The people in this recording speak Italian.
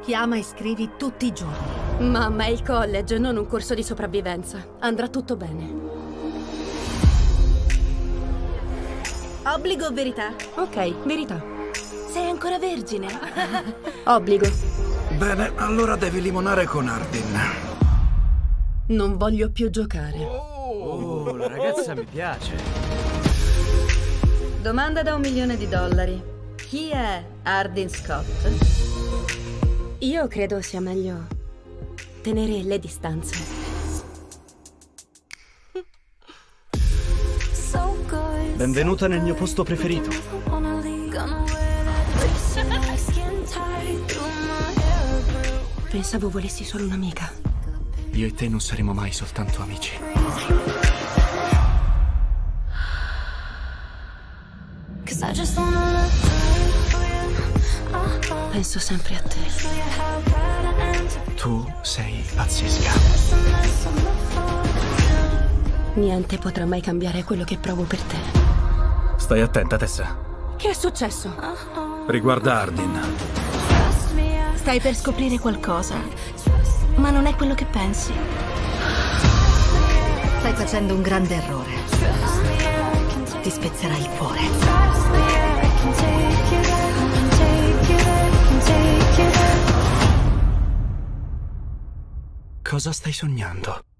Chiama e scrivi tutti i giorni. Mamma, è il college, non un corso di sopravvivenza. Andrà tutto bene. Obbligo o verità? Ok, verità. Sei ancora vergine? Obbligo. Bene, allora devi limonare con Hardin. Non voglio più giocare. Oh, la ragazza mi piace. Domanda da $1 milione. Chi è Hardin Scott? Io credo sia meglio tenere le distanze. Benvenuta nel mio posto preferito. Pensavo volessi solo un'amica. Io e te non saremo mai soltanto amici. Penso sempre a te. Tu sei pazzesca. Niente potrà mai cambiare quello che provo per te. Stai attenta, Tessa. Che è successo? Riguarda Hardin. Stai per scoprire qualcosa, ma non è quello che pensi. Stai facendo un grande errore. Ti spezzerai il cuore. Cosa stai sognando?